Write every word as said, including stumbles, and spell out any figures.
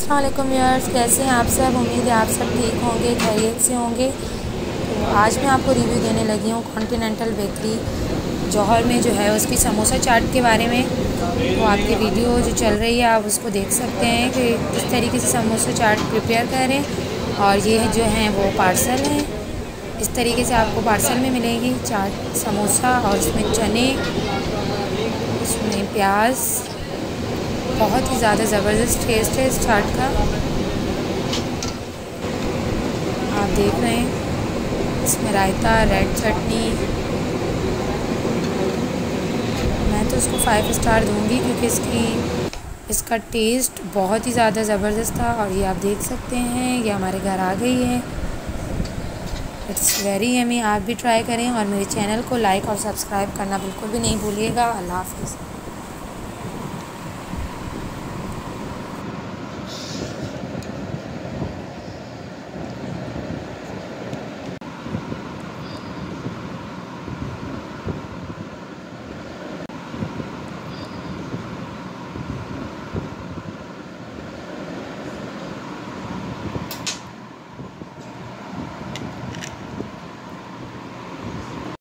अस्सलाम वालेकुम व्यूअर्स, कैसे हैं आप सब। उम्मीद है आप सब ठीक होंगे, खैरियत से होंगे। तो आज मैं आपको रिव्यू देने लगी हूँ कॉन्टिनेंटल बेकरी जौहर में जो है उसकी समोसा चाट के बारे में। तो आपकी वीडियो जो चल रही है आप उसको देख सकते हैं कि किस तरीके से समोसा चाट प्रिपेयर करें। और ये जो हैं वो पार्सल हैं, इस तरीके से आपको पार्सल में मिलेगी चाट समोसा। और इसमें चने, इसमें प्याज, बहुत ही ज़्यादा ज़बरदस्त टेस्ट है इस चाट का। आप देख रहे हैं इसमें रायता, रेड चटनी। मैं तो इसको फाइव स्टार दूंगी क्योंकि इसकी इसका टेस्ट बहुत ही ज़्यादा ज़बरदस्त था। और ये आप देख सकते हैं ये हमारे घर आ गई है। It's very yummy. आप भी ट्राई करें और मेरे चैनल को लाइक और सब्सक्राइब करना बिल्कुल भी नहीं भूलिएगा। अल्लाह हाफ़िज़।